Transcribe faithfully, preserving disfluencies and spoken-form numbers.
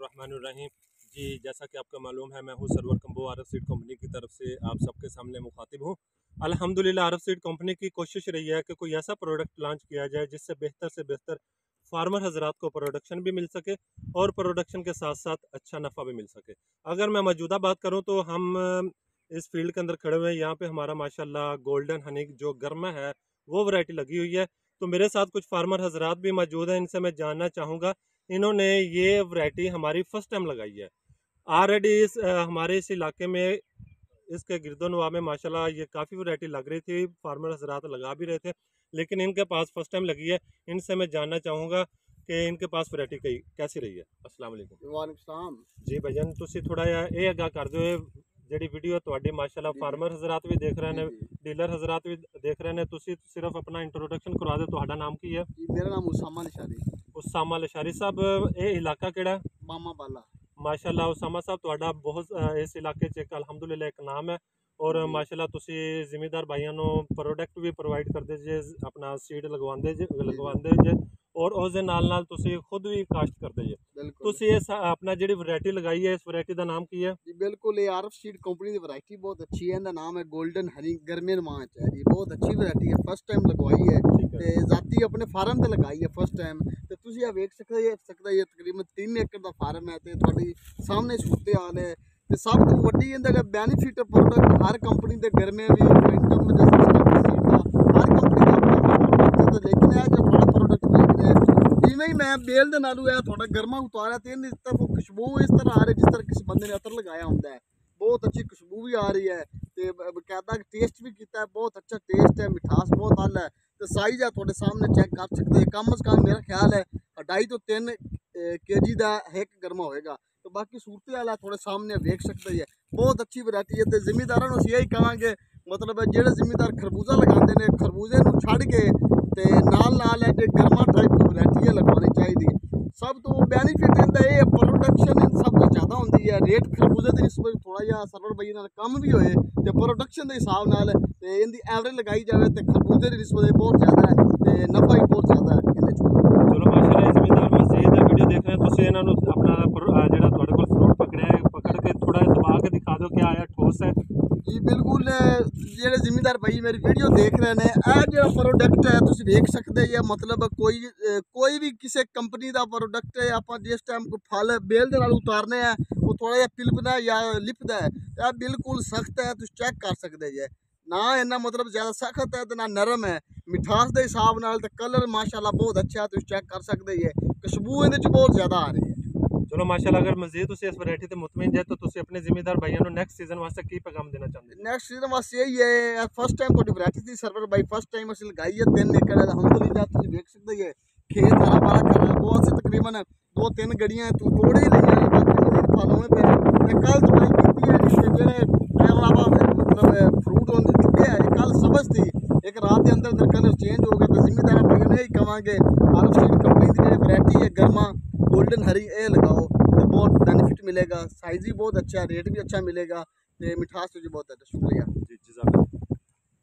बिस्मिल्लाहिर्रहमानिर्रहीम। जी, जैसा कि आपको मालूम है, मैं हूँ सरवर कंबो आरफ सीड कंपनी की तरफ से आप सबके सामने मुखातिब हूँ। अल्हम्दुलिल्लाह आरफ सीड कंपनी की कोशिश रही है कि कोई ऐसा प्रोडक्ट लॉन्च किया जाए जिससे बेहतर से बेहतर फार्मर हजरात को प्रोडक्शन भी मिल सके और प्रोडक्शन के साथ साथ अच्छा नफ़ा भी मिल सके। अगर मैं मौजूदा बात करूँ तो हम इस फील्ड के अंदर खड़े हुए हैं। यहाँ पे हमारा माशाल्लाह गोल्डन हनी जो गर्मा है वो वैरायटी लगी हुई है। तो मेरे साथ कुछ फार्मर हजरात भी मौजूद हैं, इनसे मैं जानना चाहूँगा। इन्होंने ये वैरायटी हमारी फर्स्ट टाइम लगाई है। ऑलरेडी इस अ, हमारे इस इलाके में इसके गिरदोनवा में माशाल्लाह ये काफ़ी वैरायटी लग रही थी, फार्मर हजरात लगा भी रहे थे, लेकिन इनके पास फर्स्ट टाइम लगी है। इनसे मैं जानना चाहूँगा कि इनके पास वैरायटी कई कैसी रही है। अस्सलाम वालेकुम। वालेकुम सलाम जी भाईजान, तुसी थोड़ा जिहा ਇਹ ਅੱਗਾ ਕਰ ਦਿਓ। ਜਿਹੜੀ ਵੀਡੀਓ ਤੁਹਾਡੀ ਮਾਸ਼ਾਅੱਲਾ जी ਫਾਰਮਰ ਹਜ਼ਰਾਤ ਵੀ ਦੇਖ ਰਹੇ जी ਨੇ, जी ਡੀਲਰ ਹਜ਼ਰਾਤ ਵੀ ਦੇਖ ਰਹੇ ਨੇ। ਤੁਸੀਂ ਸਿਰਫ ਆਪਣਾ ਇੰਟਰੋਡਕਸ਼ਨ ਕਰਵਾ ਦਿਓ, ਤੁਹਾਡਾ ਨਾਮ ਕੀ ਹੈ? जी मेरा नाम उसामा निशारी ਉਸਾਮਾ ਲਸ਼ਾਰੀ ਸਾਹਿਬ, ਇਹ ਇਲਾਕਾ ਕਿਹੜਾ ਹੈ? मामा बाला ਮਾਸ਼ਾਅੱਲਾ ਉਸਾਮਾ ਸਾਹਿਬ, ਤੁਹਾਡਾ ਬਹੁਤ ਅ, ਇਸ ਇਲਾਕੇ 'ਚ ਇੱਕ ਅਲਹਮਦੁਲਿਲਾ ਇੱਕ ਨਾਮ ਹੈ ਔਰ जी ਮਾਸ਼ਾਅੱਲਾ ਤੁਸੀਂ ਜ਼ਿਮੀਂਦਾਰ ਭਾਈਆਂ ਨੂੰ ਪ੍ਰੋਡਕਟ ਵੀ ਪ੍ਰੋਵਾਈਡ ਕਰਦੇ ਜੇ, ਆਪਣਾ ਸੀਡ ਲਗਵਾਉਂਦੇ ਜੇ जी जी ਲਗਵਾਉਂਦੇ ਜੇ ਔਰ ਉਸ ਦੇ ਨਾਲ ਨਾਲ ਤੁਸੀਂ ਖੁਦ ਵੀ ਕਾਸ਼ਤ ਕਰਦੇ ਜੇ। बिल्कुल ਤੁਸੀਂ ਇਸ ਆਪਣਾ ਜਿਹੜੀ ਵੈਰਾਈਟੀ ਲਗਾਈ ਹੈ, ਇਸ ਵੈਰਾਈਟੀ ਦਾ ਨਾਮ ਕੀ ਹੈ? जी बिल्कुल ये आरफ सीड कंपनी की वैरायटी बहुत अच्छी है। इनका नाम है गोल्डन हनी गर्मियन माच है जी। बहुत अच्छी वैरायटी है, फर्स्ट टाइम लगवाई है ਠੀਕ ਹੈ ते जाती अपने फार्म ते लगाई है फर्स्ट टाइम। ते तुसी ये वेख सकते हो सकदा ये तकरीबन तीन एकड़ दा फार्म है ते तुहाडी सामने सूरत हाल है। ते सब तो वड्डी इंदा बेनिफिट प्रोडक्ट हर कंपनी दे गर्मे भी विंटर में जैसे सीड का हर कंपनी दा अपना प्रोडक्ट है, लेकिन ये जो थोड़ा प्रोडक्ट देख रहे हैं जिवें ही मैं बेल दे नालू है थोड़ा गर्मा उतारा ते इस तरह खुशबू इस तरह आ रही जिस तरह किसी बंदे ने अतर लगाया होंदा है। बहुत अच्छी खुशबू भी आ रही है ते बकायदा टेस्ट भी किया है, बहुत अच्छा टेस्ट है, मिठास बहुत आल है। तो साइज है थोड़े सामने चेक कर सकते हैं, कम अज कम मेरा ख्याल है ढाई तो तीन के जी का एक गर्मा होएगा। तो बाकी सूरत हाल है थोड़े सामने वेख सकते हैं। बहुत अच्छी वैरायटी है। तो जिमीदारों को यही कहांगे मतलब जेड़े जिमीदार खरबूजा लगाते हैं खरबूजे को छड़ के ते नाल नाल है जो गर्मा टाइप की वैरायटी है लगवानी चाहिए। सब तो बेनीफिट इनका ये प्रोडक्शन इन सब तो ज़्यादा होती है। रेट खरबूजे की निस्बत थोड़ा जिहा सरवर भाई नाल कम भी होए तो प्रोडक्शन के हिसाब नाल ते इनकी एवरेज लगाई जाए तो खरबूजे की निस्बत बहुत ज़्यादा है तो नफा भी बहुत ज़्यादा है इहदे च। ਚਲੋ ਮਾਸ਼ਾਅੱਲਾ, ਜ਼ਿਮੀਂਦਾਰ ਮਜ਼ੀਦ ਦਾ ਵੀਡੀਓ ਦੇਖ ਰਹੇ ਹੋ ਤੁਸੀਂ, ਇਹਨਾਂ ਨੂੰ ਆਪਣਾ ਫਰ- ਅ, ਜਿਹੜਾ ਤੁਹਾਡੇ ਕੋਲ ਫਰੂਟ ਪਕੜਿਆ ਹੈ ਪਕੜ ਕੇ ਥੋੜਾ ਜਿਹਾ ਦਬਾ ਕੇ ਦਿਖਾ ਦਿਓ ਕਿ ਆਇਆ ਠੋਸ ਹੈ। जी बिल्कुल जेडे जिमीदार भाई मेरी वीडियो देख रहे हैं यह जो प्रोडक्ट है तुम देख सकते हैं मतलब कोई कोई भी किसी कंपनी का प्रोडक्ट है आप जिस टाइम को फल बेल के नाल उतारने हैं वो थोड़ा जिहा पिलपना या लिपदा है, यह बिल्कुल सख्त है, तुम चेक कर सकते जे ना इन्ना मतलब ज़्यादा सख्त है तो ना नरम है। मिठास के हिसाब नाल तो कलर माशाल्लाह बहुत अच्छा है, तुम चेक कर सकते जे खुशबू इहदे च बहुत ज़्यादा आ रही है। ਚਲੋ ਮਾਸ਼ਾਅੱਲਾ, ਅਗਰ ਮਜ਼ੀਦ ਤੁਸੀਂ ਇਸ ਵੈਰਾਈਟੀ ਤੇ ਮੁਤਮਈਨ ਜੇ ਤਾਂ ਤੁਸੀਂ ਆਪਣੇ ਜ਼ਿਮੀਂਦਾਰ ਭਾਈਆਂ ਨੂੰ ਨੈਕਸਟ ਸੀਜ਼ਨ ਵਾਸਤੇ ਕੀ ਪੈਗਾਮ ਦੇਣਾ ਚਾਹੁੰਦੇ ਹੋ? नेक्स्ट सीजन वास्ते यही है फर्स्ट टाइम थोड़ी वैरायटी थी सर्वर भाई फर्स्ट टाइम असं लगाई है तीन एकड़ अलहमदुलिल्लाह तुम देख सकते हैं खेत हरा भरा खड़ा है। बहुत से तकरीबन दो तीन गड़ियां तू तोड़े ही नहीं है, बाकी मजीद फल हुए पे कल तुड़ाई की है जिससे जेड़े अलावा मतलब फ्रूट होने चुके हैं कल सबज थी एक रात के अंदर अंदर कलर चेंज हो गया। तो जिम्मेदार भाई ने यही कहेंगे आरफ सीड कंपनी की जो वैरायटी है गर्मा गोल्डन हरी ये लगाओ तो बहुत बेनिफिट मिलेगा, साइज भी बहुत अच्छा है, रेट भी अच्छा मिलेगा, तो मिठास तो जी बहुत है। शुक्रिया जी, जज़ाकल्लाह।